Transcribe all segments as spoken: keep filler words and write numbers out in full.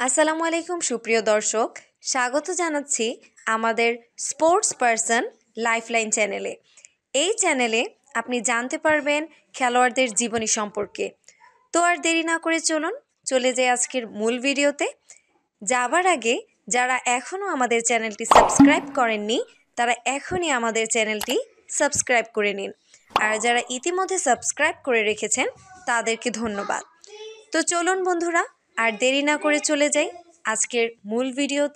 আসসালামু আলাইকুম সুপ্রিয় দর্শক, স্বাগত জানাচ্ছি আমাদের স্পোর্টস পারসন লাইফলাইন চ্যানেলে। এই চ্যানেলে আপনি জানতে পারবেন খেলোয়াড়দের জীবনী সম্পর্কে। তো আর দেরি না করে চলুন চলে যাই আজকের মূল ভিডিওতে। যাবার আগে যারা এখনও আমাদের চ্যানেলটি সাবস্ক্রাইব করেননি তারা এখনই আমাদের চ্যানেলটি সাবস্ক্রাইব করে নিন, আর যারা ইতিমধ্যে সাবস্ক্রাইব করে রেখেছেন তাদেরকে ধন্যবাদ। তো চলুন বন্ধুরা, আর দেরি না করে চলে যাই আজকের মূল ভিডিওতে।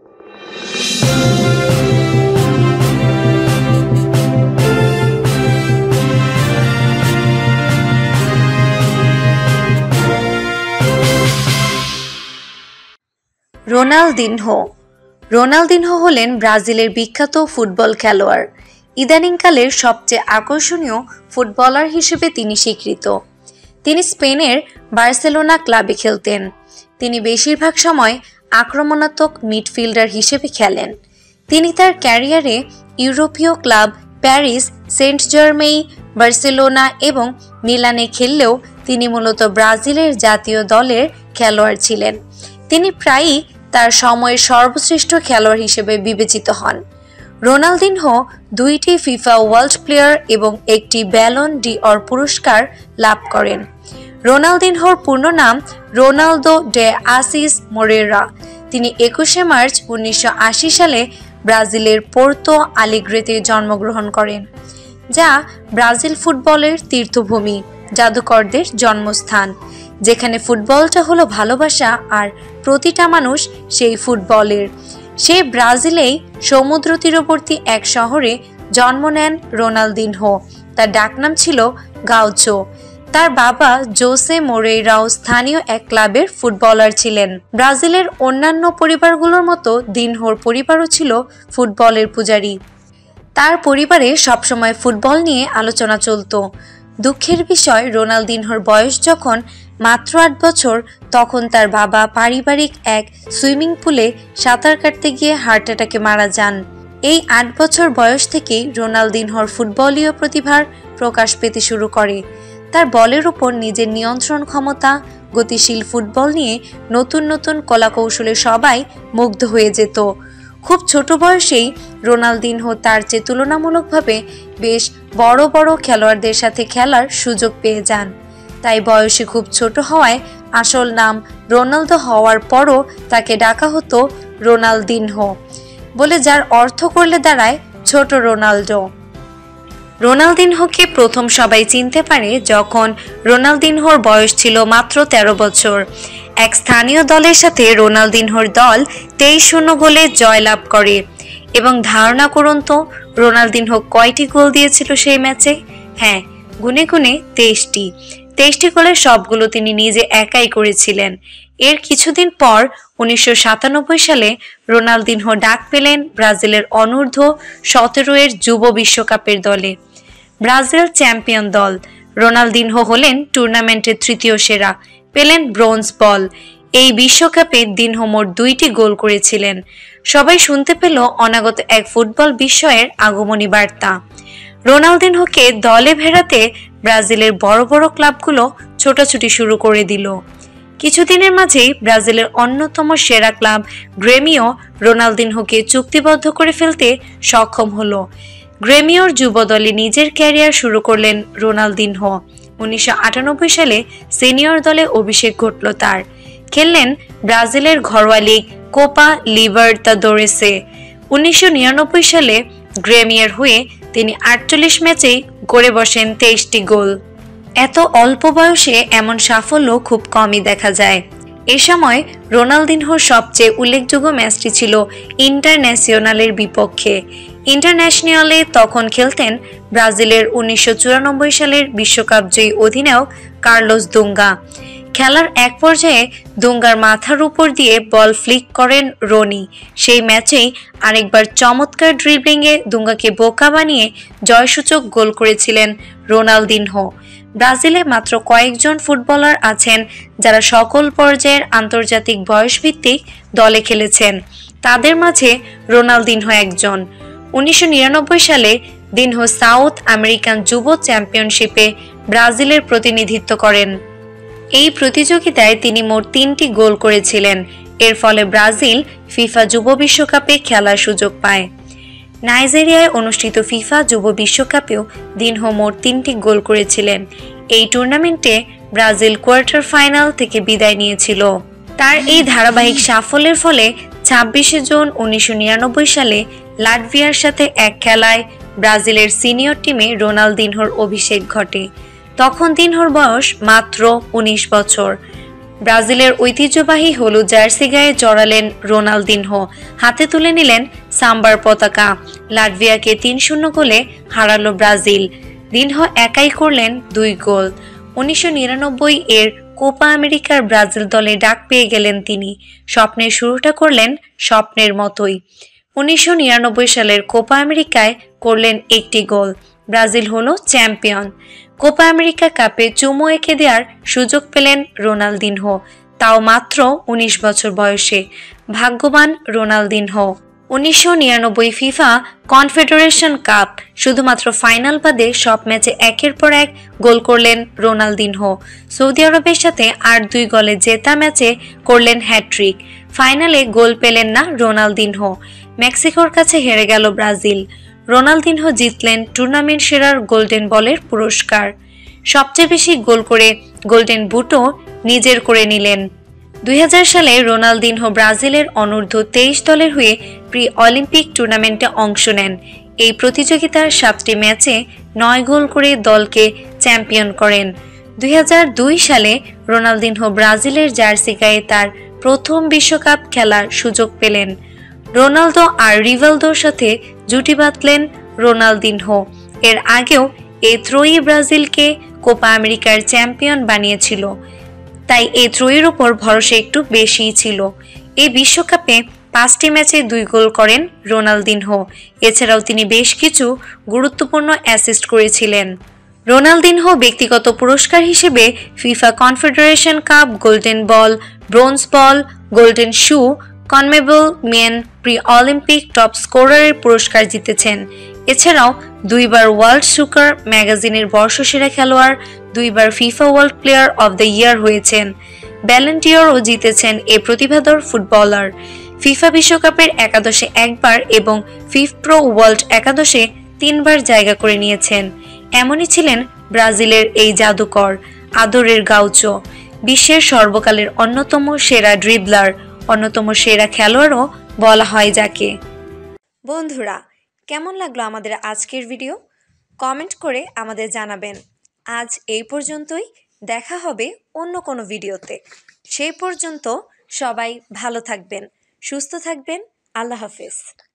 রোনালদিনহো রোনালদিনহো হলেন ব্রাজিলের বিখ্যাত ফুটবল খেলোয়াড়। ইদানিংকালের সবচেয়ে আকর্ষণীয় ফুটবলার হিসেবে তিনি স্বীকৃত। তিনি স্পেনের বার্সেলোনা ক্লাবে খেলতেন। তিনি বেশিরভাগ সময় আক্রমণাত্মক মিডফিল্ডার হিসেবে খেলেন। তিনি তার ক্যারিয়ারে ইউরোপীয় club Paris Saint Germain, Barcelona এবং মিলানে খেললেও তিনি মূলত ব্রাজিলের জাতীয় দলের খেলোয়াড় ছিলেন। তিনি প্রায়ই তার সময়ের সর্বশ্রেষ্ঠ খেলোয়াড় হিসেবে বিবেচিত হন। রোনালদিনহো দুইটি ফিফা ওয়ার্ল্ড প্লেয়ার এবং একটি ব্যালন ডি অর পুরস্কার লাভ করেন। রোনালদিনহোর পূর্ণ নাম রোনালদো ডে আসিস মোরেরা। তিনি একুশে মার্চ উনিশশো আশি সালে ব্রাজিলের পোর্তো আলেগ্রেতে জন্মগ্রহণ করেন, যা ব্রাজিল ফুটবলের তীর্থভূমি, জাদুকরদের জন্মস্থান, যেখানে ফুটবলটা হলো ভালোবাসা আর প্রতিটা মানুষ সেই ফুটবলের। সে ব্রাজিলেই সমুদ্র তীরবর্তী এক শহরে জন্ম নেন রোনালদিনহো। তার ডাকনাম ছিল গাউচো। তার বাবা জোসে মোরেইরাও স্থানীয় এক ক্লাবের ফুটবলার ছিলেন। ব্রাজিলের অন্যান্য পরিবারগুলোর মতো দিনহোর পরিবারও ছিল ফুটবলের পূজারী। তার পরিবারে সবসময় ফুটবল নিয়ে আলোচনা চলত। দুঃখের বিষয়, রোনালদিনহোর বয়স যখন মাত্র আট বছর তখন তার বাবা পারিবারিক এক সুইমিং পুলে সাঁতার কাটতে গিয়ে হার্ট অ্যাটাকে মারা যান। এই আট বছর বয়স থেকেই রোনালদিনহোর ফুটবলীয় প্রতিভার প্রকাশ পেতে শুরু করে। তার বলের উপর নিজের নিয়ন্ত্রণ ক্ষমতা, গতিশীল ফুটবল নিয়ে নতুন নতুন কলাকৌশলে সবাই মুগ্ধ হয়ে যেত। খুব ছোট বয়সেই রোনালদিনহো তার চেয়ে তুলনামূলকভাবে বেশ বড় বড় খেলোয়াড়দের সাথে খেলার সুযোগ পেয়ে যান। তাই বয়সে খুব ছোট হওয়ায় আসল নাম রোনালদো হওয়ার পরও তাকে ডাকা হতো রোনালদিনহো বলে, যার অর্থ করলে দাঁড়ায় ছোট রোনালদো। রোনালদিনহোকে প্রথম সবাই চিনতে পারে যখন রোনালদিনহোর বয়স ছিল মাত্র তেরো বছর। এক স্থানীয় দলের সাথে রোনালদিনহোর দল তেইশ শূন্য গোলে জয়লাভ করে। এবং ধারণা করুন তো রোনালদিনহো কয়টি গোল দিয়েছিল সেই ম্যাচে? হ্যাঁ, গুনে গুনে তেইশটি। তেইশটি গোলের সবগুলো তিনি নিজে একাই করেছিলেন। এর কিছুদিন পর উনিশশো সাতানব্বই সালে রোনালদিনহো ডাক পেলেন ব্রাজিলের অনূর্ধ্ব সতেরো এর যুব বিশ্বকাপের দলে। ব্রাজিল চ্যাম্পিয়ন দল। রোনালদিনহো হলেন টুর্নামেন্টের তৃতীয় সেরা, পেলেন ব্রোঞ্জ বল। এই বিশ্বকাপে দিনহো মোট দুইটি গোল করেছিলেন। সবাই শুনতে পেল অনাগত এক ফুটবল বিস্ময়ের আগমনী বার্তা। রোনালদিনহোকে দলে ভেড়াতে ব্রাজিলের বড় বড় ক্লাবগুলো ছোটাছুটি শুরু করে দিল। কিছুদিনের মাঝেই ব্রাজিলের অন্যতম সেরা ক্লাব গ্রেমিও রোনালদিনহোকে চুক্তিবদ্ধ করে ফেলতে সক্ষম হলো। গ্রেমিওর যুব দলে নিজের ক্যারিয়ার শুরু করলেন রোনালদিনহো। উনিশশো আটানব্বই সালে সিনিয়র দলে অভিষেক ঘটল তার। খেললেন ব্রাজিলের ঘরোয়া লীগ কোপা লিবার্তাদোরেসে। উনিশশো নিরানব্বই সালে গ্রেমিওর হয়ে তিনি আটচল্লিশ ম্যাচেই করে বসেন তেইশটি গোল। এত অল্প বয়সে এমন সাফল্য খুব কমই দেখা যায়। এ সময় রোনালদিনহোর সবচেয়ে উল্লেখযোগ্য ম্যাচটি ছিল ইন্টারন্যাশনালের বিপক্ষে। ইন্টারন্যাশনালে তখন খেলতেন ব্রাজিলের উনিশশো চুরানব্বই সালের বিশ্বকাপ জয়ী অধিনায়ক কার্লোস দুঙ্গা। খেলার এক পর্যায়ে দুঙ্গার মাথার উপর দিয়ে বল ফ্লিক করেন রনি। সেই ম্যাচেই আরেকবার চমৎকার ড্রিবলিংয়ে দুঙ্গাকে বোকা বানিয়ে জয়সূচক গোল করেছিলেন রোনালদিনহো। ব্রাজিলে মাত্র কয়েকজন ফুটবলার আছেন যারা সকল পর্যায়ের আন্তর্জাতিক বয়সভিত্তিক দলে খেলেছেন। তাদের মাঝে রোনালদিনহো একজন। উনিশশো নিরানব্বই সালে দিনহো সাউথ আমেরিকান যুব চ্যাম্পিয়নশিপে ব্রাজিলের প্রতিনিধিত্ব করেন। এই প্রতিযোগিতায় তিনি মোট তিনটি গোল করেছিলেন। এর ফলে ব্রাজিল ফিফা যুব বিশ্বকাপে খেলার সুযোগ পায়। নাইজেরিয়ায় অনুষ্ঠিত ফিফা যুব বিশ্বকাপেও দিনহো মোট তিনটি গোল করেছিলেন। এই টুর্নামেন্টে ব্রাজিল কোয়ার্টার ফাইনাল থেকে বিদায় নিয়েছিল। তার এই ধারাবাহিক সাফল্যের ফলে ছাব্বিশে জুন উনিশশো নিরানব্বই সালে লাটভিয়ার সাথে এক খেলায় ব্রাজিলের সিনিয়র টিমে রোনালদিনহোর অভিষেক ঘটে। তখন দিনহোর বয়স মাত্র উনিশ বছর। ব্রাজিলের ঐতিহ্যবাহী হলুদ জার্সি গায়ে জড়ালেন রোনালদিনহো, হাতে তুলে নিলেন সাম্বার পতাকা। লাটভিয়াকে তিন শূন্য গোলে হারালো ব্রাজিল। দিনহো একাই করলেন দুই গোল। উনিশশো নিরানব্বই এর কোপা আমেরিকার ব্রাজিল দলে ডাক পেয়ে গেলেন তিনি। স্বপ্নের শুরুটা করলেন স্বপ্নের মতোই। উনিশশো নিরানব্বই সালের কোপা আমেরিকায় করলেন একটি গোল। ব্রাজিল হলো চ্যাম্পিয়ন। কোপা আমেরিকা কাপে চুমু এঁকে দেওয়ার সুযোগ পেলেন রোনালদিনহো, তাও মাত্র উনিশ বছর বয়সে। ভাগ্যবান রোনালদিনহো। উনিশশো নিরানব্বই ফিফা কনফেডারেশন কাপ শুধুমাত্র ফাইনাল বাদে সব ম্যাচে একের পর এক গোল করলেন রোনালদিনহো। সৌদি আরবের সাথে আট দুই গোলে জেতা ম্যাচে করলেন হ্যাট্রিক। ফাইনালে গোল পেলেন না রোনালদিনহো। মেক্সিকোর কাছে হেরে গেল ব্রাজিল। রোনালদিনহো জিতলেন টুর্নামেন্ট সেরার গোল্ডেন বলের পুরস্কার। সবচেয়ে বেশি গোল করে গোল্ডেন বুটও নিজের করে নিলেন। দুই হাজার সালে রোনালদিনহো ব্রাজিলের অনূর্ধ্ব তেইশ দলের হয়ে প্রি অলিম্পিক টুর্নামেন্টে অংশ নেন। এই প্রতিযোগিতার সাতটি ম্যাচে নয় গোল করে দলকে চ্যাম্পিয়ন করেন। দুই হাজার দুই সালে রোনালদিনহো ব্রাজিলের জার্সি গায়ে তার প্রথম বিশ্বকাপ খেলার সুযোগ পেলেন। রোনালদো আর রিভালদোর সাথে জুটি বাঁধলেন রোনালদিনহো। এর আগেও এই ত্রয়ী ব্রাজিলকে কোপা আমেরিকার চ্যাম্পিয়ন বানিয়েছিল, তাই এই ত্রয়ীর উপর ভরসা একটু বেশিই ছিল। এই বিশ্বকাপে পাঁচটি ম্যাচে দুই গোল করেন রোনালদিনহো। এছাড়াও তিনি বেশ কিছু গুরুত্বপূর্ণ অ্যাসিস্ট করেছিলেন। রোনালদিনহো ব্যক্তিগত পুরস্কার হিসেবে FIFA Confederation cup, golden ball, bronze ball, golden shoe, CONMEBOL men pre Olympic top স্কোরারের পুরস্কার জিতেছেন। এছাড়াও দুইবার ওয়ার্ল্ড সুকার ম্যাগাজিনের বর্ষসেরা খেলোয়াড়, দুইবার FIFA world player of the year হয়েছেন। ব্যালন ডি'অরও জিতেছেন এ প্রতিভাধর ফুটবলার। ফিফা বিশ্বকাপের একাদশে একবার এবং ফিফপ্রো ওয়ার্ল্ড একাদশে তিনবার জায়গা করে নিয়েছেন। এমনই ছিলেন ব্রাজিলের এই জাদুকর, আদরের গাউচো। বিশ্বের সর্বকালের অন্যতম সেরা ড্রিবলার, অন্যতম সেরা খেলোয়াড়ও বলা হয় যাকে। বন্ধুরা, কেমন লাগলো আমাদের আজকের ভিডিও? কমেন্ট করে আমাদের জানাবেন। আজ এই পর্যন্তই, দেখা হবে অন্য কোনো ভিডিওতে। সেই পর্যন্ত সবাই ভালো থাকবেন, সুস্থ থাকবেন। আল্লাহ হাফেজ।